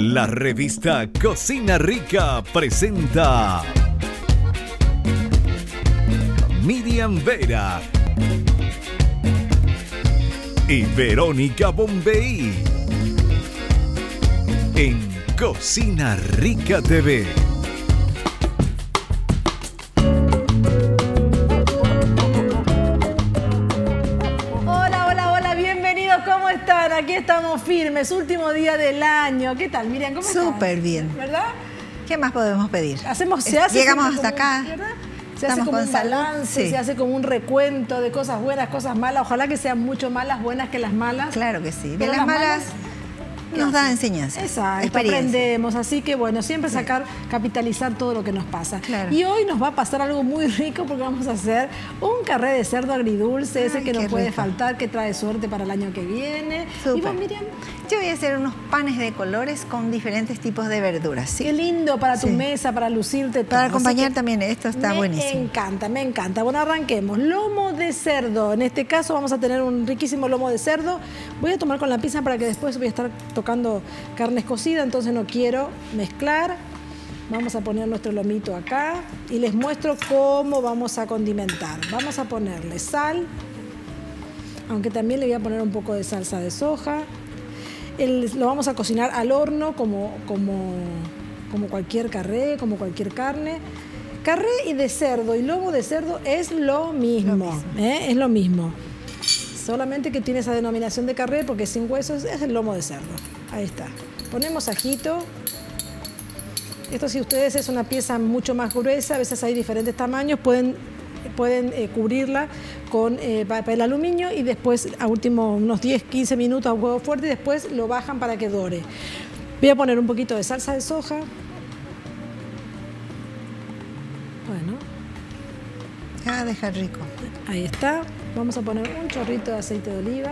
La revista Cocina Rica presenta Miriam Vera y Verónica Bombey en Cocina Rica TV. ¿Cómo están? Aquí estamos firmes, último día del año. ¿Qué tal, Miriam? ¿Cómo estás? Súper bien. ¿Verdad? ¿Qué más podemos pedir? Llegamos hasta acá. ¿verdad? Se hace como un balance, se hace como un recuento de cosas buenas, cosas malas. Ojalá que sean mucho más las buenas que las malas. Claro que sí. Pero las malas nos dan enseñanza. Exacto, aprendemos. Así que bueno, siempre capitalizar todo lo que nos pasa. Claro. Y hoy nos va a pasar algo muy rico porque vamos a hacer un carré de cerdo agridulce, ese que no puede faltar, que trae suerte para el año que viene. Súper. ¿Y vos, Miriam? Yo voy a hacer unos panes de colores con diferentes tipos de verduras. ¿Sí? Qué lindo para tu mesa, para lucirte. Para acompañar también, esto está buenísimo. Me encanta, me encanta. Bueno, arranquemos. Lomo de cerdo. En este caso vamos a tener un riquísimo lomo de cerdo. Voy a tomar con la pinza para que después voy a estar tocando carnes cocidas, entonces no quiero mezclar. Vamos a poner nuestro lomito acá y les muestro cómo vamos a condimentar. Vamos a ponerle sal, aunque también le voy a poner un poco de salsa de soja. Lo vamos a cocinar al horno como cualquier carré, como cualquier carne. Carré y de cerdo y lomo de cerdo es lo mismo. Es lo mismo. Solamente que tiene esa denominación de carré porque sin huesos es el lomo de cerdo. Ahí está. Ponemos ajito. Esto, si ustedes es una pieza mucho más gruesa, a veces hay diferentes tamaños, pueden cubrirla con papel aluminio y después a último unos 10-15 minutos a huevo fuerte y después lo bajan para que dore. Voy a poner un poquito de salsa de soja. Bueno. Va a dejar rico. Ahí está. Vamos a poner un chorrito de aceite de oliva.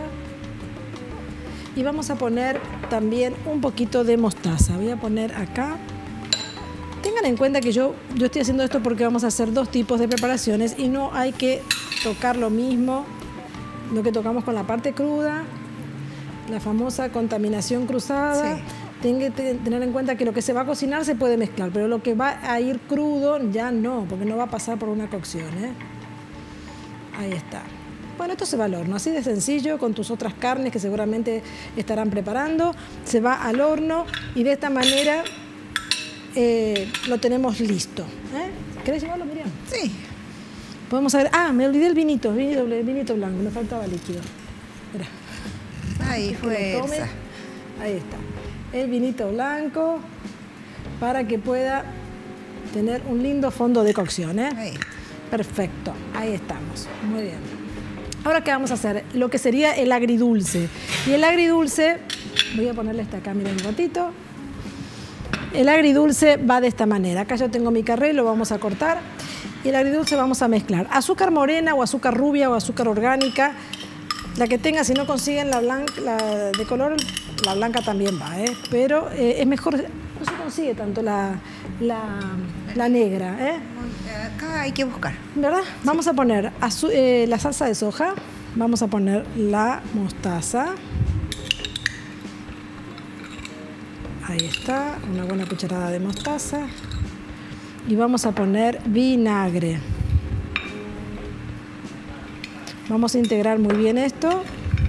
Y vamos a poner también un poquito de mostaza. Voy a poner acá. Tengan en cuenta que yo estoy haciendo esto porque vamos a hacer dos tipos de preparaciones y no hay que tocar lo mismo, lo que tocamos con la parte cruda, la famosa contaminación cruzada. Sí. Tienen que tener en cuenta que lo que se va a cocinar se puede mezclar, pero lo que va a ir crudo ya no, porque no va a pasar por una cocción. Ahí está. Bueno, esto se va al horno, así de sencillo, con tus otras carnes que seguramente estarán preparando. Se va al horno y de esta manera lo tenemos listo. ¿Querés llevarlo, Miriam? Sí. Podemos ver. Ah, me olvidé el vinito blanco, me faltaba líquido. Mirá. Ahí fuerza. Ahí está. El vinito blanco para que pueda tener un lindo fondo de cocción. Ahí. Perfecto, ahí estamos. Muy bien. Ahora, ¿qué vamos a hacer? Lo que sería el agridulce. Y el agridulce, voy a ponerle esta acá, miren un ratito. El agridulce va de esta manera. Acá yo tengo mi carré, lo vamos a cortar. Y el agridulce vamos a mezclar azúcar morena o azúcar rubia o azúcar orgánica. La que tenga, si no consiguen la de color, la blanca también va, pero es mejor, no se consigue tanto la negra. Acá hay que buscar. ¿Verdad? Sí. Vamos a poner la salsa de soja, vamos a poner la mostaza. Ahí está, una buena cucharada de mostaza. Y vamos a poner vinagre. Vamos a integrar muy bien esto.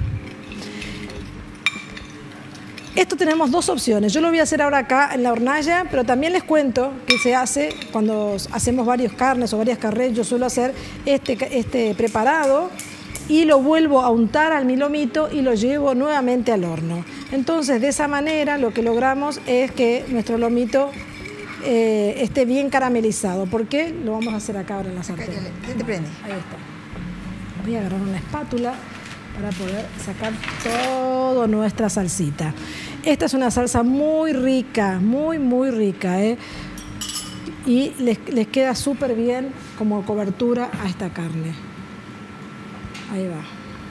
Esto tenemos dos opciones. Yo lo voy a hacer ahora acá en la hornalla, pero también les cuento que se hace cuando hacemos varias carnes o varias carrés. Yo suelo hacer este preparado y lo vuelvo a untar al mi lomito y lo llevo nuevamente al horno. Entonces, de esa manera lo que logramos es que nuestro lomito esté bien caramelizado. ¿Por qué? Lo vamos a hacer acá ahora en la sartén. ¿Qué te prende? Ahí está. Voy a agarrar una espátula para poder sacar toda nuestra salsita. Esta es una salsa muy rica, muy rica, y les queda súper bien como cobertura a esta carne. Ahí va.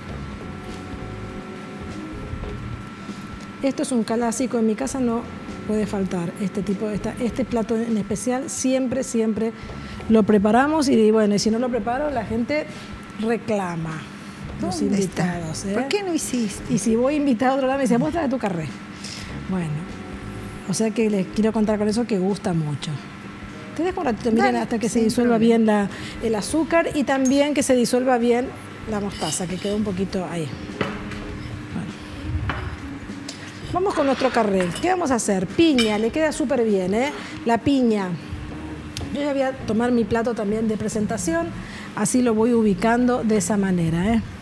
Esto es un clásico, en mi casa no puede faltar este plato en especial, siempre lo preparamos y bueno, y si no lo preparo la gente reclama. Los invitados. ¿Por qué no hiciste? Y si voy invitado a otro lado me dice, muestra de tu carré. Bueno, O sea que les quiero contar con eso que gusta mucho. Te dejo un ratito, miren, hasta que se sin disuelva problema. bien el azúcar y también que se disuelva bien la mostaza, que quedó un poquito ahí. Bueno. Vamos con nuestro carré. ¿Qué vamos a hacer? Piña, le queda súper bien, ¿eh? La piña. Yo ya voy a tomar mi plato también de presentación, así lo voy ubicando de esa manera, ¿eh?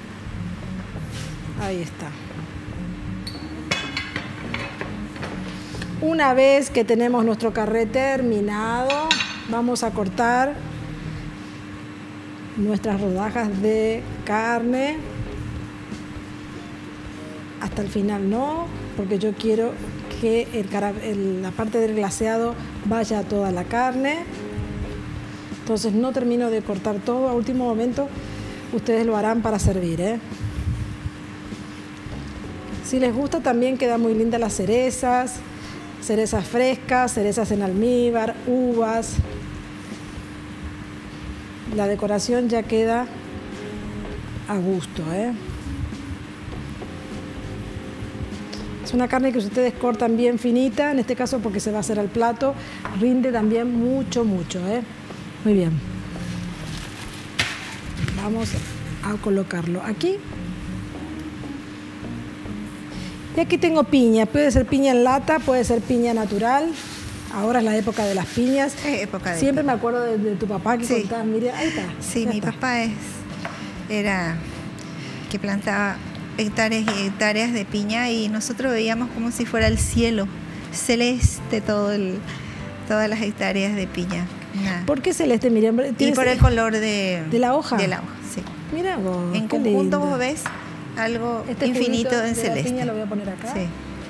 Ahí está. Una vez que tenemos nuestro carré terminado, vamos a cortar nuestras rodajas de carne. Hasta el final no, porque yo quiero que la parte del glaseado vaya a toda la carne. Entonces no termino de cortar todo. A último momento ustedes lo harán para servir, ¿eh? Si les gusta también quedan muy lindas las cerezas. Cerezas frescas, cerezas en almíbar, uvas. La decoración ya queda a gusto, ¿eh? Es una carne que ustedes cortan bien finita, en este caso porque se va a hacer al plato, rinde también mucho, mucho, ¿eh? Muy bien. Vamos a colocarlo aquí. Y aquí tengo piña, puede ser piña en lata, puede ser piña natural. Ahora es la época de las piñas. Es época de Siempre me acuerdo de tu papá que contaba, mire, ahí está. Sí, mi está. papá era que plantaba hectáreas y hectáreas de piña y nosotros veíamos como si fuera el cielo celeste todas las hectáreas de piña. ¿Por qué celeste, Miriam? Y por el color de la hoja. De la hoja, sí. Mira vos, en qué conjunto lindo. vos ves algo Este infinito juguito en de celeste. La piña lo voy a poner acá. Sí.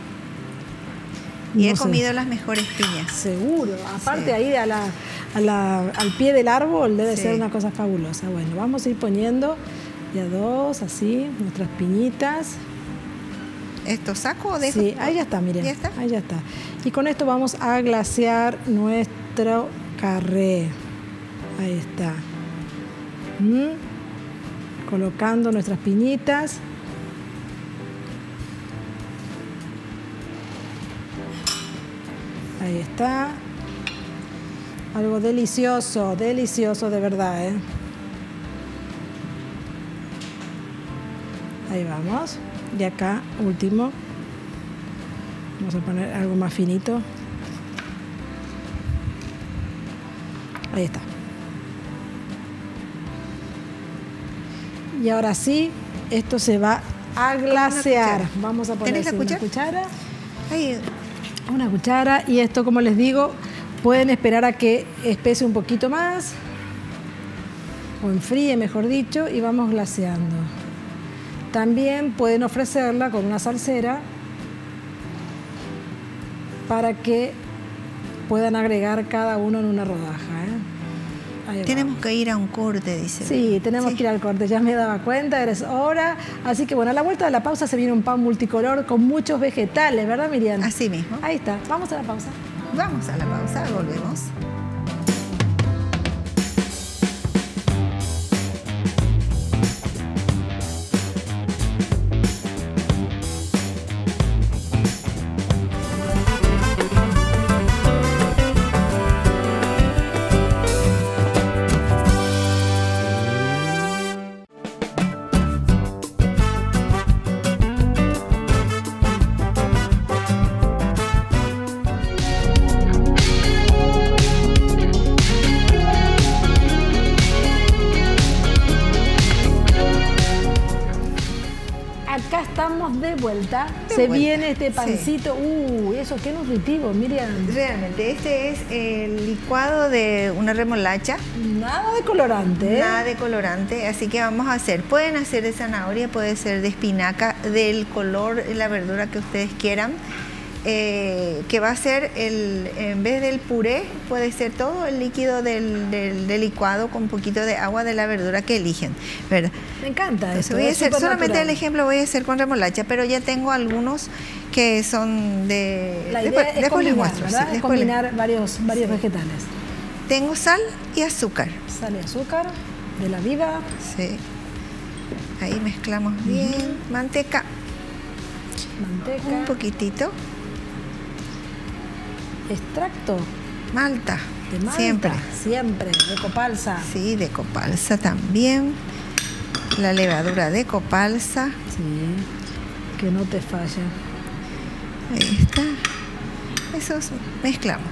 Y No he sé. comido las mejores piñas. Seguro. Aparte Sí. ahí al pie del árbol debe Sí. ser una cosa fabulosa. Bueno, vamos a ir poniendo ya dos, así, nuestras piñitas. ¿Esto saco o dejo? Sí, ahí ya está, miren. ¿Ya está? Ahí ya está. Y con esto vamos a glasear nuestro carré. Ahí está. Colocando nuestras piñitas. Ahí está. Algo delicioso, delicioso de verdad, ¿eh? Ahí vamos. Y acá, último. Vamos a poner algo más finito. Ahí está. Y ahora sí, esto se va a glasear. cuchara. Vamos a poner ¿Tenés la así una cuchara? cuchara. Ahí, Una cuchara. Y esto, como les digo, pueden esperar a que espese un poquito más. O enfríe, mejor dicho. Y vamos glaseando. También pueden ofrecerla con una salsera para que puedan agregar cada uno en una rodaja, ¿eh? Ahí va. tenemos que ir a un corte, dice. Sí, tenemos Sí. que ir al corte, ya me daba cuenta, eres hora. Así que bueno, a la vuelta de la pausa se viene un pan multicolor con muchos vegetales, ¿verdad, Miriam? Así mismo. Ahí está, vamos a la pausa. Vamos a la pausa, volvemos. Acá estamos de vuelta. De Se vuelta, viene este sí. pancito. Eso qué nutritivo, Miriam. Realmente, este es el licuado de una remolacha. Nada de colorante, ¿eh? Nada de colorante, así que vamos a hacer. Pueden hacer de zanahoria, puede ser de espinaca, del color, la verdura que ustedes quieran. Que va a ser, en vez del puré, puede ser todo el líquido del licuado con un poquito de agua de la verdura que eligen, ¿verdad? Me encanta Entonces esto. voy a es hacer, solamente supernatural. el ejemplo voy a hacer con remolacha, pero ya tengo algunos que son de... La idea es después les combinar, muestro, ¿verdad? sí, Es después les- combinar varios vegetales. Tengo sal y azúcar. Sal y azúcar de la vida. Sí. Ahí mezclamos bien. Manteca, un Manteca. poquitito. extracto Malta. de Malta. Siempre, de copalsa. Sí, de copalsa también. La levadura de copalsa. Sí, que no te falla. Ahí está. Esos mezclamos.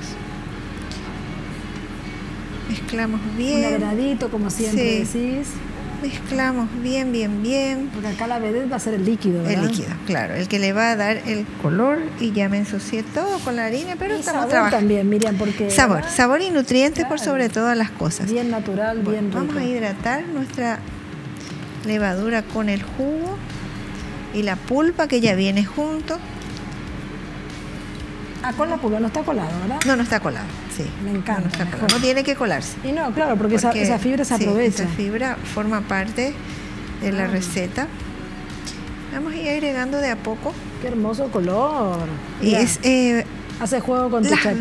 Mezclamos bien. Un agradito, como siempre decís. Mezclamos bien, bien, bien. Porque acá la vedette va a ser el líquido, ¿verdad? El líquido, claro, el que le va a dar el color. Y ya me ensucié todo con la harina, pero y estamos sabor trabajando. también, Miriam, porque... Sabor y nutrientes, claro, por sobre todas las cosas. Bien natural, bien rico. Vamos a hidratar nuestra levadura con el jugo y la pulpa que ya viene junto. Ah, con la pulpa, no está colado, ¿verdad? No, no está colado, sí. Me encanta. No está colado. No tiene que colarse. Y no, claro, porque esa fibra se aprovecha. Esa fibra forma parte de la receta. Vamos a ir agregando de a poco. Qué hermoso color. Y Mira, hace juego con tu chaqueta.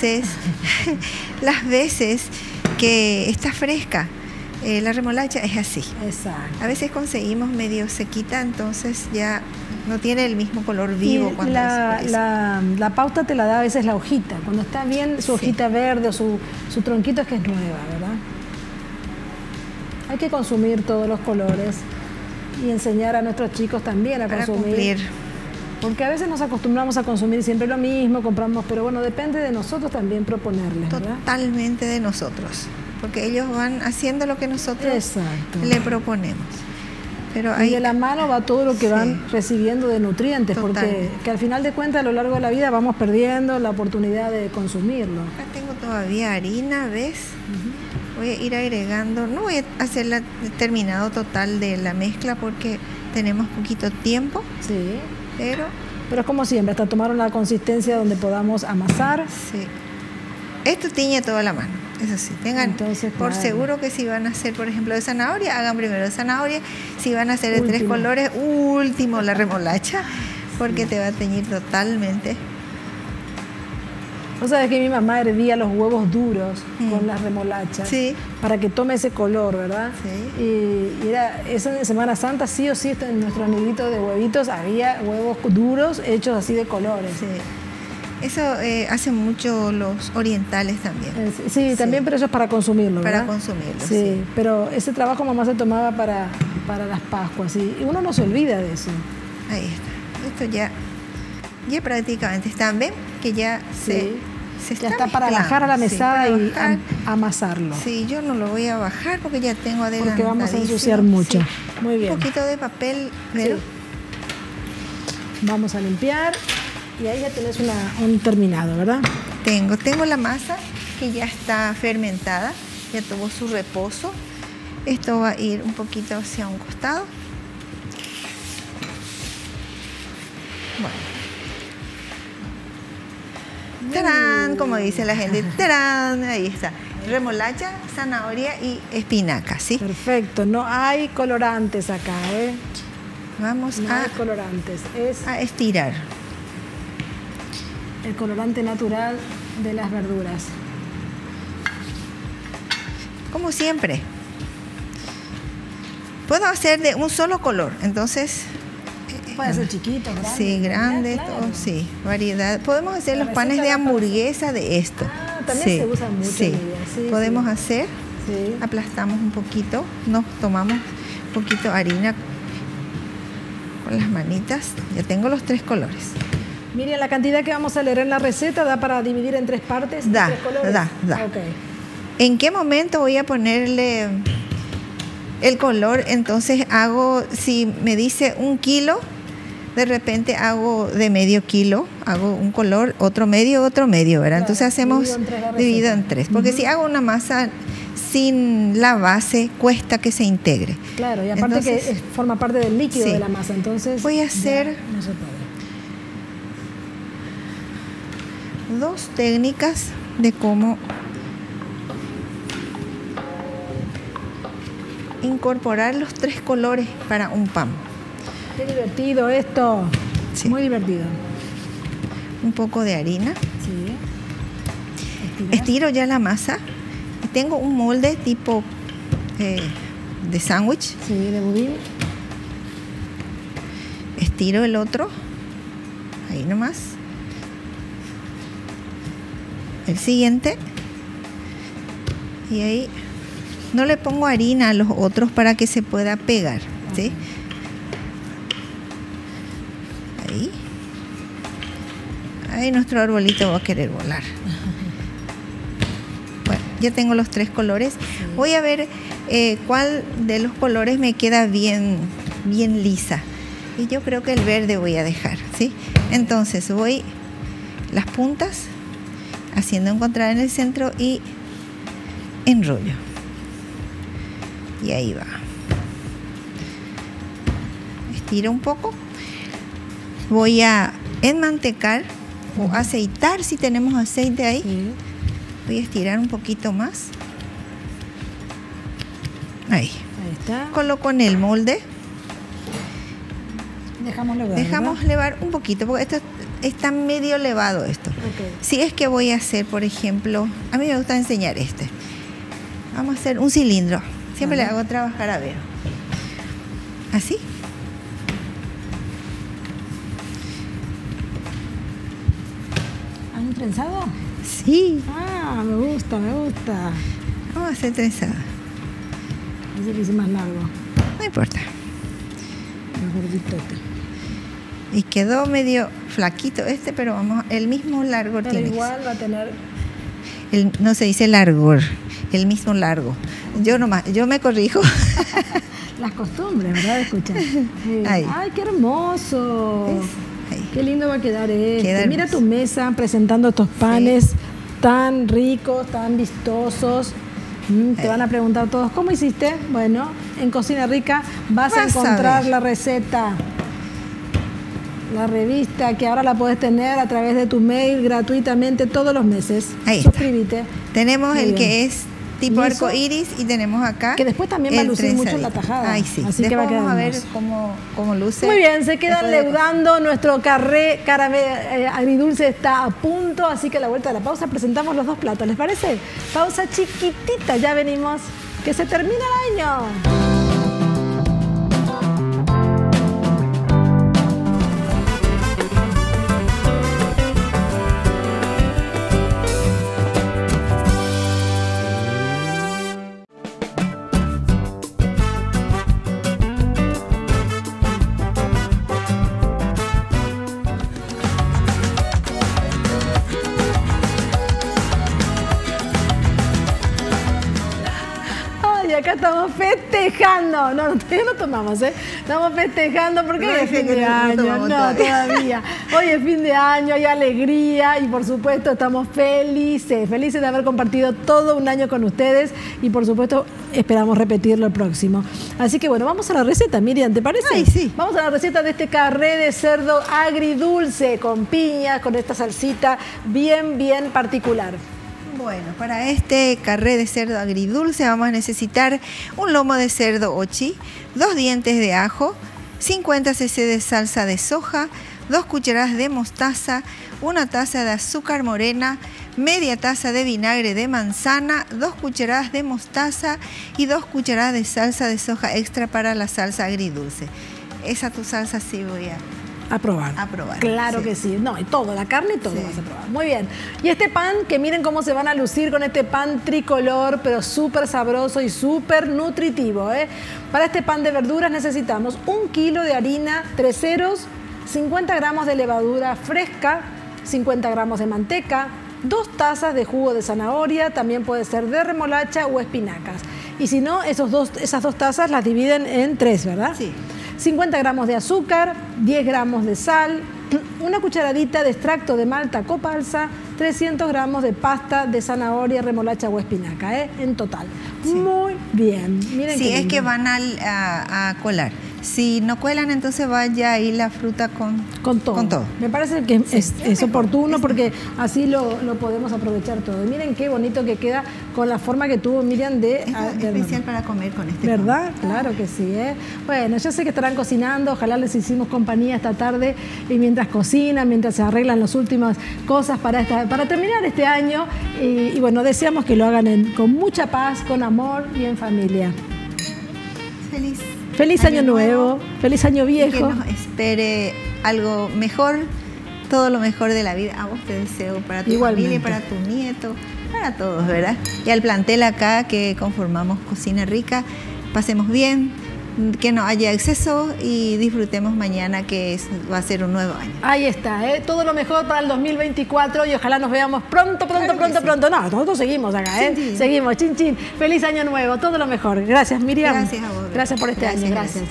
Las veces que está fresca, la remolacha es así. Exacto. A veces conseguimos medio sequita, entonces ya no tiene el mismo color vivo. Y cuando la pauta te la da a veces la hojita. Cuando está bien su hojita verde o su tronquito es que es nueva, ¿verdad? Hay que consumir todos los colores y enseñar a nuestros chicos también a consumir. Cumplir. Porque a veces nos acostumbramos a consumir siempre lo mismo, compramos, pero bueno, depende de nosotros también proponerles, ¿verdad? Totalmente de nosotros, porque ellos van haciendo lo que nosotros le proponemos. Pero ahí, y de la mano va todo lo que van recibiendo de nutrientes, porque que al final de cuentas a lo largo de la vida vamos perdiendo la oportunidad de consumirlo. Acá tengo todavía harina, ¿ves? Voy a ir agregando, no voy a hacer el terminado total de la mezcla porque tenemos poquito tiempo. Sí. Pero es como siempre, hasta tomar una consistencia donde podamos amasar. Sí. Esto tiñe toda la mano, eso sí. Tengan por seguro que si van a hacer, por ejemplo, de zanahoria, hagan primero de zanahoria. Si van a hacer de 3 colores, último la remolacha, porque te va a teñir totalmente. Vos sabés que mi mamá hervía los huevos duros con las remolachas para que tome ese color, ¿verdad? Sí. Y era eso en Semana Santa, sí o sí, en nuestro nidito de huevitos había huevos duros hechos así de colores. Sí. Eso hacen mucho los orientales también. Sí, también, pero eso es para consumirlo, ¿verdad? Para consumirlo, sí. Pero ese trabajo mamá se tomaba para las Pascuas, y uno no se olvida de eso. Ahí está. Esto ya prácticamente están, ¿ven? Que ya se está está para bajar a la mesada y amasarlo. Sí, yo no lo voy a bajar porque ya tengo adelantadísimo. Porque vamos a ensuciar mucho. Sí. Muy bien. Un poquito de papel, ¿verdad? Sí. Vamos a limpiar y ahí ya tenés un terminado, ¿verdad? Tengo la masa que ya está fermentada, ya tuvo su reposo. Esto va a ir un poquito hacia un costado. Bueno. ¡Tarán! Como dice la gente, ¡tarán! Ahí está. Remolacha, zanahoria y espinaca, ¿sí? Perfecto. No hay colorantes acá, ¿eh? Vamos no hay colorantes. Es a estirar. El colorante natural de las verduras. Como siempre. Puedo hacer de un solo color, entonces... Puede ser chiquito, grande. Sí, grande, claro. todo, sí, variedad. Podemos hacer los panes de hamburguesa de esto. También se usa mucho. Sí, podemos hacer. Sí. Aplastamos un poquito, nos tomamos un poquito harina con las manitas. Ya tengo los 3 colores. Miriam, la cantidad que vamos a leer en la receta da para dividir en 3 partes. Da. Okay. ¿En qué momento voy a ponerle el color? Entonces hago, si me dice 1 kilo, de repente hago de medio kilo, hago un color, otro medio, ¿verdad? Claro, entonces hacemos dividido en 3. Porque si hago una masa sin la base, cuesta que se integre. Claro, y aparte entonces, que forma parte del líquido de la masa, entonces... Voy a hacer no se puede. 2 técnicas de cómo incorporar los 3 colores para un pan. Qué divertido esto. Sí. Muy divertido. Un poco de harina. Sí. Estiro ya la masa. Y tengo un molde tipo de sándwich. Sí, de budín. Estiro el otro. Ahí nomás. el siguiente. Y ahí no le pongo harina a los otros para que se pueda pegar, ¿sí? Ahí. Ahí nuestro arbolito va a querer volar. Bueno, ya tengo los 3 colores. Voy a ver cuál de los colores me queda bien lisa. Y yo creo que el verde voy a dejar, ¿sí? Entonces voy las puntas haciendo encontrar en el centro y enrollo. Y ahí va. Estiro un poco. Voy a enmantecar o aceitar si tenemos aceite ahí. Sí. Voy a estirar un poquito más. Ahí. Ahí está. Coloco en el molde. Dejamos levar. Dejamos levar un poquito, porque esto está medio levado esto. Okay. Si es que voy a hacer, por ejemplo, a mí me gusta enseñar este. Vamos a hacer un cilindro. Siempre le hago trabajar a Vero. Así. ¿Hay un trenzado? Sí. Ah, me gusta, me gusta. Vamos a hacer trenzado. Ese lo hice más largo, No importa. más gordito este. Y quedó medio flaquito este, pero vamos, el mismo largo Pero tiene. igual va a tener... No se dice largor, el mismo largo. Yo me corrijo. Las costumbres, ¿verdad? Escuchar. Ahí. ¡Ay, qué hermoso! ¿Ves? Ahí. Qué lindo va a quedar este. Queda Mira hermoso. tu mesa presentando estos panes tan ricos, tan vistosos. Te Ahí. van a preguntar todos, ¿cómo hiciste? Bueno, en Cocina Rica vas a Vas a encontrar ver. la receta. La revista que ahora la puedes tener a través de tu mail gratuitamente todos los meses. Ahí está. Suscríbete. Tenemos Muy el bien. que es tipo Liso. arco iris y tenemos acá. Que después también va a el lucir mucho en la trenzadito. tajada. Ay, sí. Así que Después va a quedar vamos a ver hermoso. cómo luce. Muy bien, se quedan después de leudando. Nuestro carré agridulce está a punto, así que a la vuelta de la pausa presentamos los 2 platos. ¿Les parece? Pausa chiquitita, ya venimos. Que se termina el año. Ay, acá estamos festejando. No, todavía no tomamos, ¿eh? Estamos festejando porque No, hoy es fin de año. tomamos No, todavía. Hoy es fin de año, hay alegría y por supuesto estamos felices de haber compartido todo un año con ustedes y por supuesto esperamos repetirlo el próximo. Así que bueno, vamos a la receta, Miriam, ¿te parece? Ay, sí. Vamos a la receta de este carré de cerdo agridulce con piña, con esta salsita bien particular. Bueno, para este carré de cerdo agridulce vamos a necesitar un lomo de cerdo ochi, 2 dientes de ajo, 50 cc de salsa de soja, 2 cucharadas de mostaza, 1 taza de azúcar morena, media taza de vinagre de manzana, 2 cucharadas de mostaza y 2 cucharadas de salsa de soja extra para la salsa agridulce. Esa tu salsa sí voy a probar. A probar, Claro sí. que sí. No, y todo, la carne y todo Sí. vas a probar. Muy bien. Y este pan, que miren cómo se van a lucir con este pan tricolor, pero súper sabroso y súper nutritivo, ¿eh? Para este pan de verduras necesitamos 1 kilo de harina 3 ceros, 50 gramos de levadura fresca, 50 gramos de manteca, 2 tazas de jugo de zanahoria, también puede ser de remolacha o espinacas. Y si no, esas 2 tazas las dividen en 3, ¿verdad? Sí. 50 gramos de azúcar, 10 gramos de sal, 1 cucharadita de extracto de malta copalsa, 300 gramos de pasta de zanahoria, remolacha o espinaca, ¿eh? En total. Sí. Muy bien. Miren Sí, qué es lindo. que van a colar. Si no cuelan, entonces vaya ahí la fruta con todo. Me parece que es mejor. oportuno porque así lo podemos aprovechar todo. Y miren qué bonito que queda con la forma que tuvo Miriam de Es especial para comer con este pan. ¿Verdad? Claro que sí, ¿eh? Bueno, yo sé que estarán cocinando, ojalá les hicimos compañía esta tarde y mientras cocinan, mientras se arreglan las últimas cosas para terminar este año y bueno, deseamos que lo hagan con mucha paz, con amor y en familia. Feliz Año nuevo, feliz año y que viejo. nos espere algo mejor todo lo mejor de la vida. A vos te deseo para tu Igualmente. familia, para tu nieto, para todos, ¿verdad? Y al plantel acá que conformamos Cocina Rica, pasemos bien, que no haya exceso y disfrutemos mañana va a ser un nuevo año. Ahí está, ¿eh? Todo lo mejor para el 2024 y ojalá nos veamos pronto. No, nosotros seguimos acá, ¿eh? Sí. Seguimos, chin chin. Feliz año nuevo, todo lo mejor. Gracias, Miriam. Gracias a vos. Gracias por este año, gracias.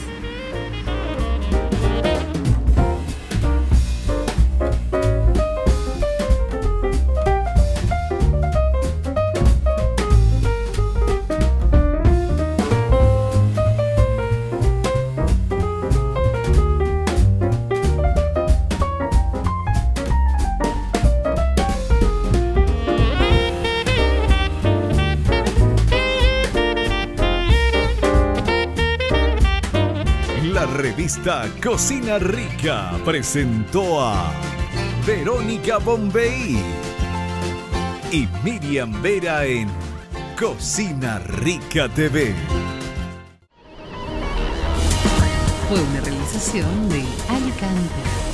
La revista Cocina Rica presentó a Verónica Bombay y Miriam Vera en Cocina Rica TV. Fue una realización de Alicante.